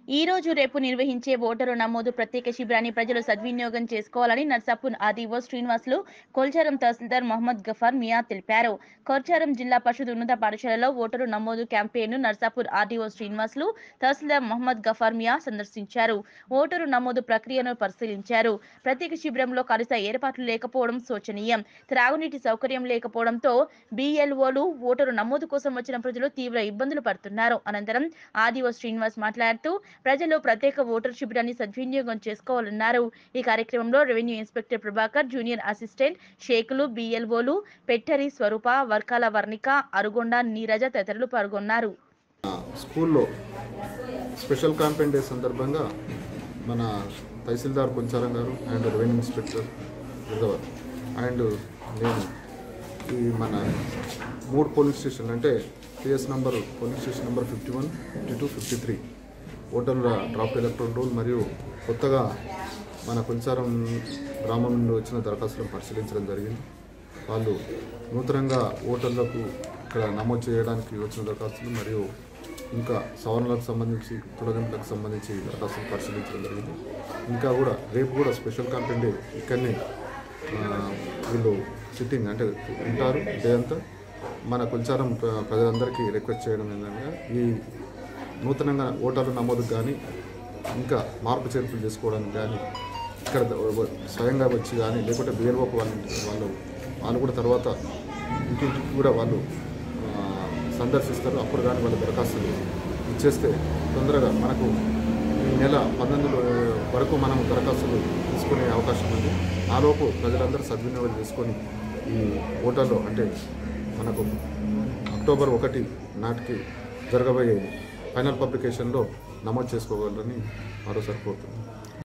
ఈ రోజు రేపు నిర్వహించే ఓటరు నమోదు ప్రత్యేక శిబిరాన్ని ప్రజలు సద్వినియోగం చేసుకోవాలని నర్సాపూర్ ఆర్డీఓ శ్రీనివాసులు, కొల్చారం తహసీల్దార్ మహమ్మద్ గఫార్ మియా తెలిపారు. కొల్చారం జిల్లా పరిషత్ ఉన్నత పాఠశాలలో ఓటరు నమోదు క్యాంపెయిన్ను నర్సాపూర్ ఆర్డీఓ శ్రీనివాసులు, తహసీల్దార్ మహమ్మద్ గఫార్ మియా సందర్శించారు. ఓటరు నమోదు ప్రక్రియను పరిశీలించారు. ప్రత్యేక శిబిరంలో కనీస ఏర్పాట్లు లేకపోవడం శోచనీయం. త్రాగునీటి సౌకర్యం లేకపోవడంతో బీఎల్ఓలు ఓటరు నమోదు కోసం వచ్చిన ప్రజలు తీవ్ర ఇబ్బందులు పడుతున్నారు. అనంతరం ఆర్డీఓ శ్రీనివాస్ మాట్లాడుతూ ప్రజలు ప్రత్యేక ఓటర్ శిబిరాన్ని సద్వినియోగం చేసుకోవాలన్నారు. ఈ కార్యక్రమంలో revenue inspector Prabhakar, junior assistant Shekulu, బీఎల్ఓలు పెట్టరి స్వరూప, వర్కాల వర్ణిక, అరుగొండ నీరజ తదితరులు పాల్గొన్నారు. స్కూల్లో స్పెషల్ క్యాంపెయిన్ డే సందర్భంగా మన తహసీల్దార్ కొంచారం గారు అండ్ రెవెన్యూ ఇన్స్పెక్టర్ అండ్ నేను ఈ మన 3 పోలింగ్ స్టేషన్లు అంటే PS number polling station number 51, 52, 53 ఓటర్ల డ్రాఫ్ట్ ఎలక్ట్రల్ రోల్ మరియు కొత్తగా మన కొంచారం గ్రామం నుండి వచ్చిన దరఖాస్తులను పరిశీలించడం జరిగింది. వాళ్ళు నూతనంగా ఓటర్లకు ఇక్కడ నమోదు చేయడానికి వచ్చిన దరఖాస్తులు మరియు ఇంకా సవరణలకు సంబంధించి తొలగింపులకు సంబంధించి దరఖాస్తులు పరిశీలించడం జరిగింది. ఇంకా కూడా రేపు కూడా స్పెషల్ క్యాంపెయిన్ డే ఇక్కడనే వీళ్ళు సిట్టింగ్ అంటే ఉంటారు డే అంతా. మన కొంచారం ప్రజలందరికీ రిక్వెస్ట్ చేయడం ఏంటంటే ఈ నూతనంగా ఓటర్ల నమోదుకు కానీ ఇంకా మార్పు చేర్పులు చేసుకోవడానికి కానీ ఇక్కడ స్వయంగా వచ్చి కానీ లేకుంటే బీఎల్ఓకి వాళ్ళు కూడా తర్వాత ఇంటింటికి కూడా వాళ్ళు సందర్శిస్తారు. అప్పుడు కానీ వాళ్ళ దరఖాస్తులు ఇచ్చేస్తే తొందరగా మనకు ఈ నెల 19 వరకు మనం దరఖాస్తులు తీసుకునే అవకాశం ఉంది. ఆలోపు ప్రజలందరూ సద్వినియోగం చేసుకొని ఈ ఓటర్లో అంటే మనకు అక్టోబర్ 1 నాటికి జరగబోయే ఫైనల్ పబ్లికేషన్లో నమోదు చేసుకోవాలని మరోసారి కోరుతున్నాను.